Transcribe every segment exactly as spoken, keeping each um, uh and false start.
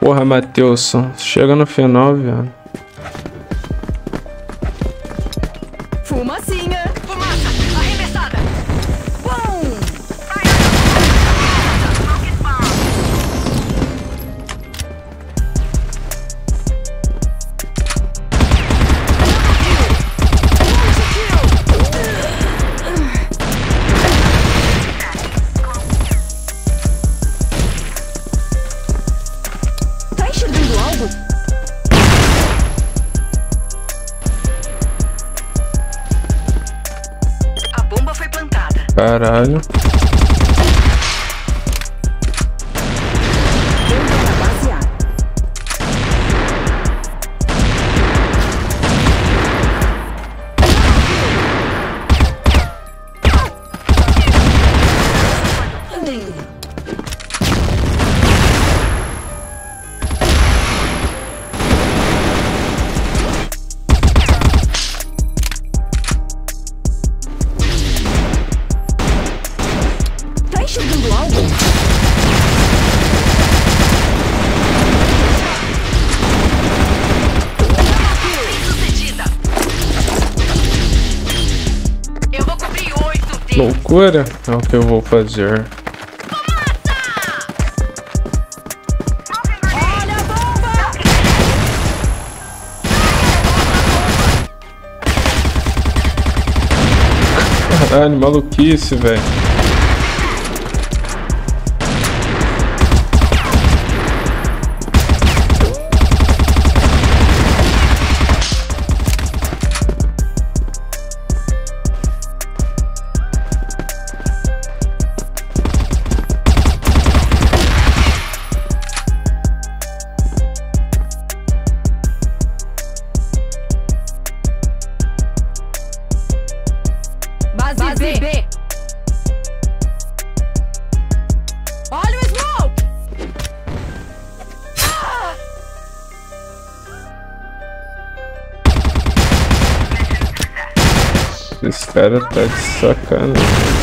Porra, Matheusson. Chega no final, viado. Fumacinha. Fumaça. Arremessada. Bum. Tá enxergando algo? A bomba foi plantada. Caralho. Bomba na base A. Tá enxergando algo? Sucedida. Eu vou cobrir oito deles. Loucura é o que eu vou fazer. Olha a bomba! Caralho, maluquice, velho. Base, B. B. Olha o smoke! Ah! Esse cara tá de sacanagem.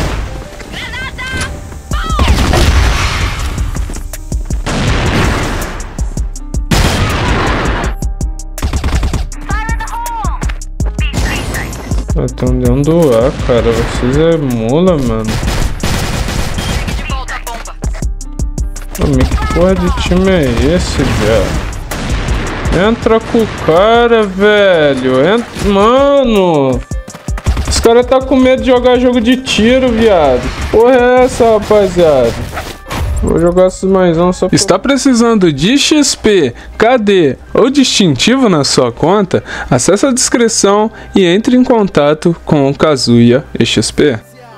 Estão dentro do ar, cara. Vocês é mula, mano. De volta a bomba. Pô, mas que porra de time é esse, velho? Entra com o cara, velho. Entra... Mano. Os caras tá com medo de jogar jogo de tiro, viado. Que porra é essa, rapaziada? Vou jogar esses mais um só pra... Está precisando de X P, K D ou distintivo na sua conta? Acesse a descrição e entre em contato com o Kazuya e X P.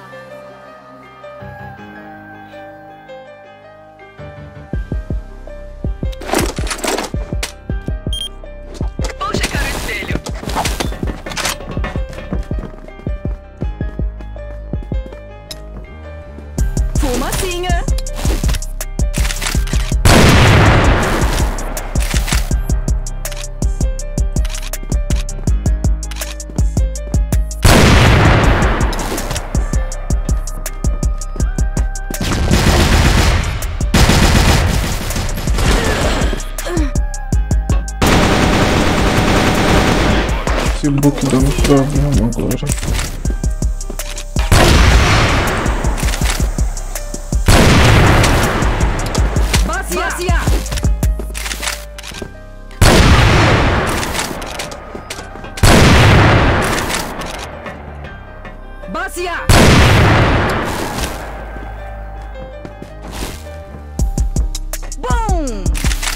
Vou checar o espelho. Fumacinha. Esse book dando problema agora. Base A. Base A. Bum!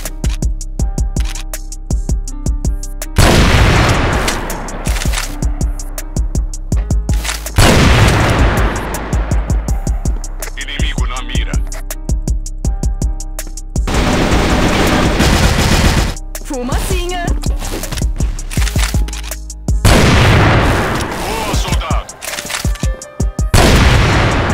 Inimigo na mira. Fumacinha. Boa, soldado.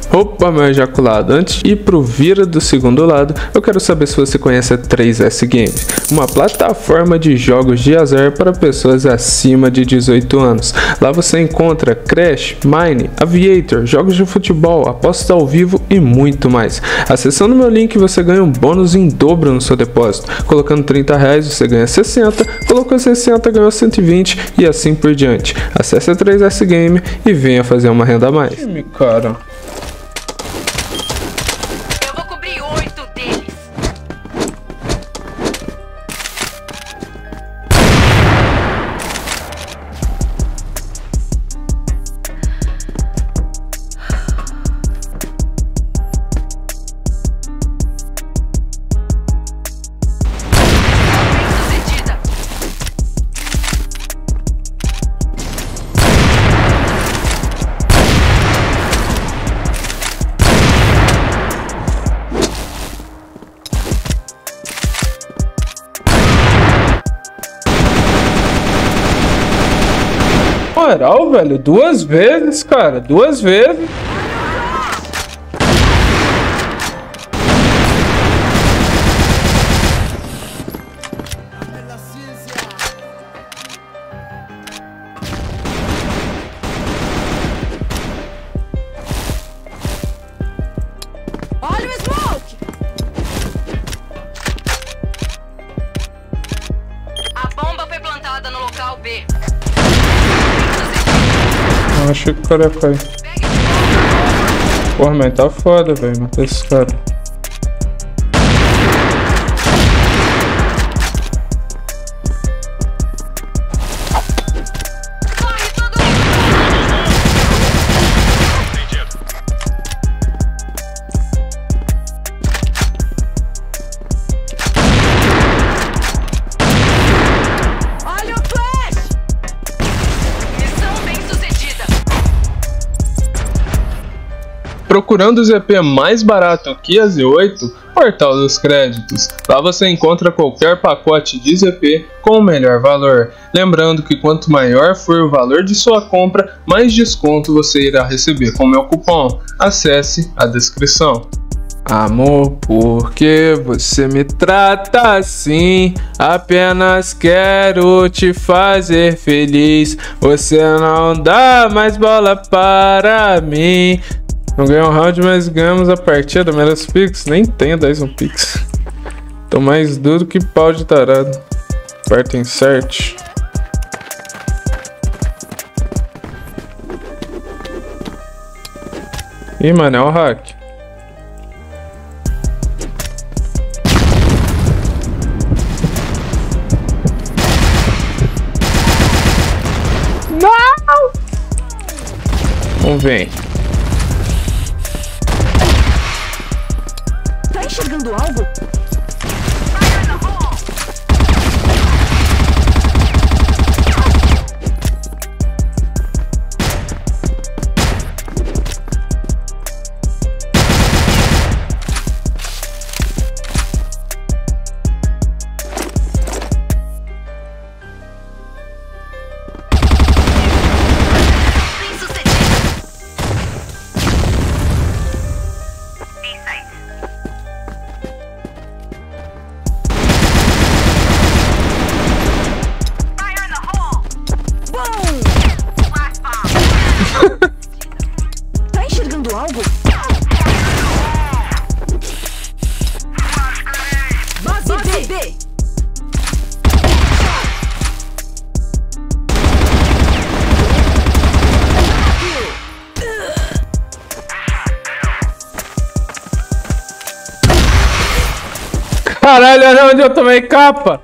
Opa, meu ejaculado, antes de ir pro vira do segundo lado, eu quero saber se você conhece a três S Games, uma plataforma de jogos de azar para pessoas acima de dezoito anos. Lá você encontra Crash, Mine, Aviator, jogos de futebol, apostas ao vivo e muito mais. Acessando meu link você ganha um bônus em dobro no seu depósito. Colocando trinta reais você ganha sessenta, colocou sessenta ganhou cento e vinte e assim por diante. Acesse a três S Game e venha fazer uma renda a mais. Cara. Moral, velho, duas vezes, cara, duas vezes. Olha o smoke! A bomba foi plantada no local B. Eu achei que o cara ia cair. Porra, mas tá foda, velho, matar esse cara. Procurando o Z P mais barato que a Z oito, Portal dos Créditos. Lá você encontra qualquer pacote de Z P com o melhor valor. Lembrando que quanto maior for o valor de sua compra, mais desconto você irá receber com meu cupom. Acesse a descrição. Amor, por que você me trata assim? Apenas quero te fazer feliz. Você não dá mais bola para mim. Não ganhou um round, mas ganhamos a partida. Menos pix, nem tenho dez um pix. Tô mais duro que pau de tarado. Aperta insert. Ih, mano, é o hack. Não! Vamos ver. Tá enxergando algo? Tá enxergando algo? Base B! B. Caralho, olha onde eu tomei capa!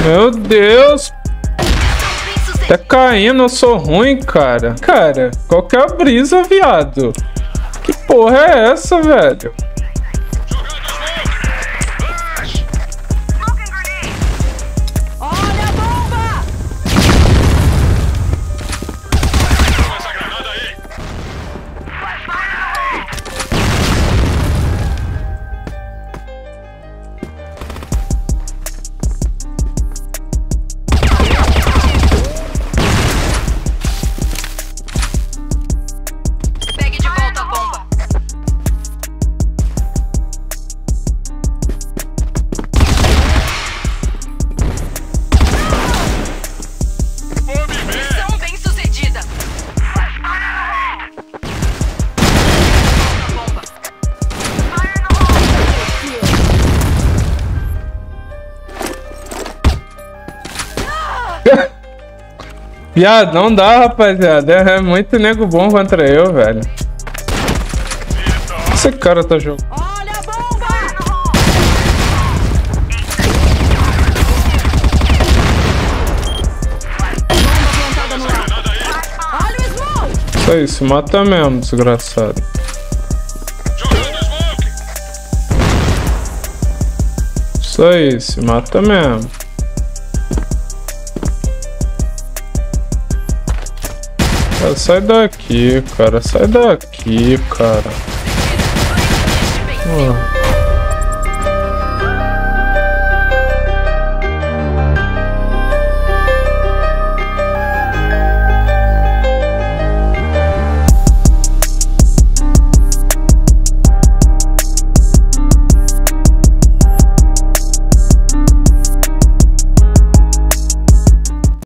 Meu Deus. Tá caindo, eu sou ruim, cara. Cara, qual que é a brisa, viado? Que porra é essa, velho? Olha a bomba! Essa granada aí. Pegue de volta a bomba. Fome ver. Missão bem sucedida. Bomba. Viado, não dá, rapaziada. É muito nego bom contra eu, velho. Esse cara tá jogando. Olha a bomba! Bomba plantada no ar. Granada aí. Olha o smoke! Isso aí, se mata mesmo, desgraçado. Jogando smoke. Isso aí, se mata mesmo. Cara, sai daqui, cara. Sai daqui, cara. Este bem. Ah.